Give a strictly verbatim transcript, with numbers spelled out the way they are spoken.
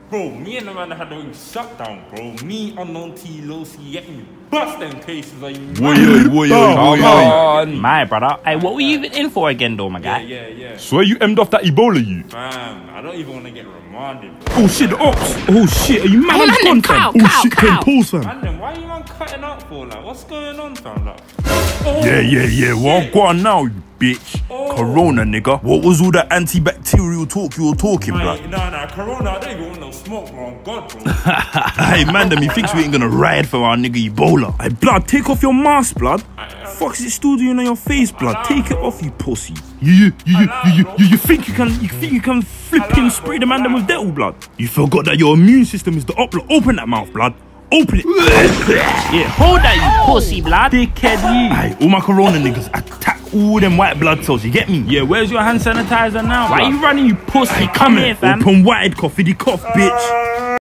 Bro, me and the man had a shutdown, bro. Me, unknown T, low C, getting bust them cases. Like, Woyo, woyo, Come woyo. on, my brother. Hey, what were you even in for again, though, my guy? yeah, yeah, yeah. Swear you emmed off that Ebola, you. Fam, I don't even want to get remanded. Oh shit, the ops. Oh shit, are you mad? Hey, man, Gone, them cow, fam. Oh cow, shit, cow. ten pulls, fam. Man, then why are you man cutting out for? Like, what's going on, fam? Like, oh, Yeah, yeah, yeah. Well, go on now, you bitch. Oh. Corona, nigga. What was all that antibacterial talk you were talking, blood? Mate, nah, nah, Corona, I don't even want no smoke, bro. On God, bro. Hey, man, them, he thinks we ain't gonna ride for our nigga Ebola. Hey, blood, take off your mask, blood. Fuck's it still doing on your face, blood? Take it off, you pussy. You, you, you, you, you, you, you think you can, you think you can flipping spray the man them with Dettol, blood? You forgot that your immune system is the upload. Open that mouth, blood. Open it. Yeah, hold that, you pussy, blood. Dickhead, you. Hey, all my Corona niggas attack all them white blood cells. You get me? Yeah, where's your hand sanitizer now? Why are you running, you pussy? Come here, fam. Open wide, cough, cough, bitch.